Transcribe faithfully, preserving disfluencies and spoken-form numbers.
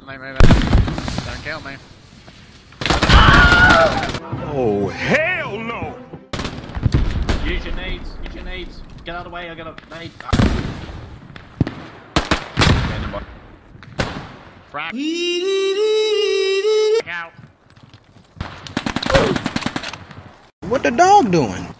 Mate, mate, mate. Don't kill me. Oh, hell no! Use your nades, use your nades. Get out of the way, I got a nade. Frag. Out. What the dog doing?